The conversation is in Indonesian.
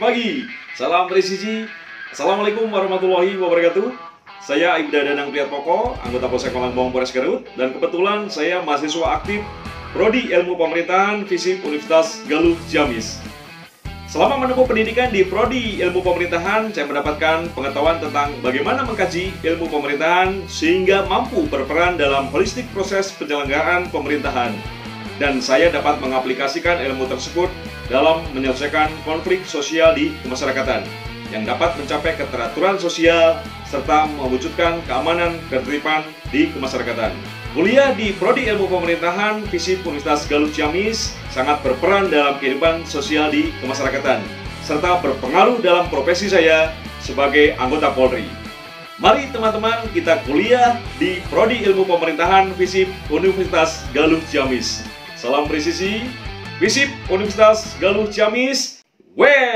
pagi, salam presisi. Assalamualaikum warahmatullahi wabarakatuh. Saya Aibda Danang Priyatmoko, anggota Polsek Malangbong Polres Garut, dan kebetulan saya mahasiswa aktif Prodi Ilmu Pemerintahan FISIP Universitas Galuh Ciamis. Selama menempuh pendidikan di Prodi Ilmu Pemerintahan, saya mendapatkan pengetahuan tentang bagaimana mengkaji ilmu pemerintahan sehingga mampu berperan dalam holistik proses penyelenggaraan pemerintahan. Dan saya dapat mengaplikasikan ilmu tersebut dalam menyelesaikan konflik sosial di kemasyarakatan yang dapat mencapai keteraturan sosial serta mewujudkan keamanan ketertiban di kemasyarakatan. Kuliah di Prodi Ilmu Pemerintahan FISIP Universitas Galuh Ciamis sangat berperan dalam kehidupan sosial di kemasyarakatan serta berpengaruh dalam profesi saya sebagai anggota Polri. Mari teman-teman kita kuliah di Prodi Ilmu Pemerintahan FISIP Universitas Galuh Ciamis. Salam presisi, FISIP Universitas Galuh Ciamis.